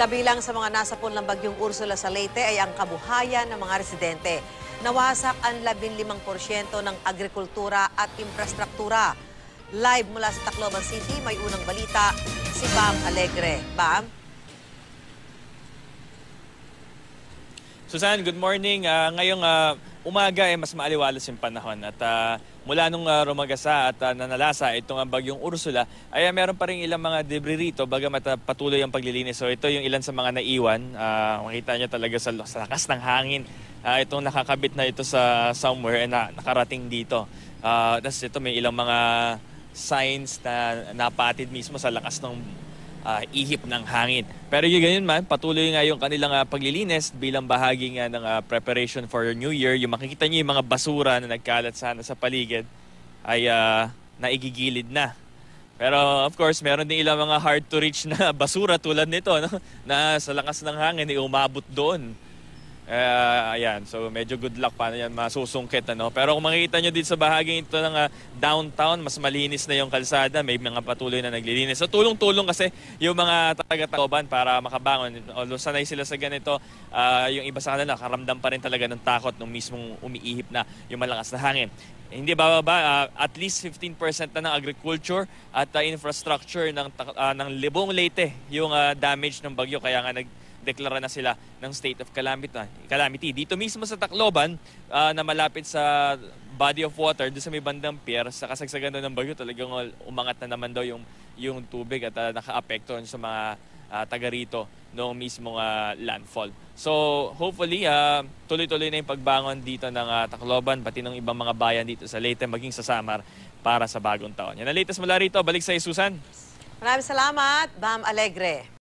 Kabilang sa mga nasapul ng bagyong Ursula sa Leyte ay ang kabuhayan ng mga residente. Nawasak ang 15% ng agrikultura at infrastruktura. Live mula sa Tacloban City, may unang balita si Bam Alegre. Bam? Susan, good morning. Ngayong umaga mas maaliwalas yung panahon at mula nung rumagasa at nanalasa itong bagyong Ursula ay meron pa rin ilang mga debris rito bagamat patuloy ang paglilinis. So ito yung ilan sa mga naiwan. Makita nyo talaga sa lakas ng hangin. Itong nakakabit na ito sa somewhere na nakarating dito. Tapos ito may ilang mga signs na napatid mismo sa lakas ng ihip ng hangin. Pero yung ganyan man, patuloy nga yung kanilang paglilinis bilang bahagi nga ng preparation for New Year. Yung makikita nyo yung mga basura na nagkalat sana sa paligid ay naigigilid na. Pero of course, meron din ilang mga hard to reach na basura tulad nito, no? Na sa lakas ng hangin ay umabot doon. Ayan, so medyo good luck paano yan masusungkit. Pero kung makikita nyo dito sa bahaging ito ng downtown, mas malinis na yung kalsada, may mga patuloy na naglilinis. So tulong-tulong kasi yung mga taga-Tacloban para makabangon. Although sanay sila sa ganito, yung iba sa kanila karamdam pa rin talaga ng takot nung mismong umiihip na yung malakas na hangin. Hindi bababa, at least 15% na ng agriculture at infrastructure ng Libong Leyte yung damage ng bagyo, kaya nga deklara na sila ng state of calamity. Dito mismo sa Tacloban, na malapit sa body of water, doon sa may bandang pier, sa kasagsagan doon ng bagyo, talagang umangat na naman daw yung tubig at naka-apekto sa mga taga rito noong mismong landfall. So hopefully, tuloy-tuloy na yung pagbangon dito ng Tacloban, pati ng ibang mga bayan dito sa Leyte, maging sa Samar para sa bagong taon. Yan ang latest mula rito. Balik sa Susan. Maraming salamat, Bam Alegre.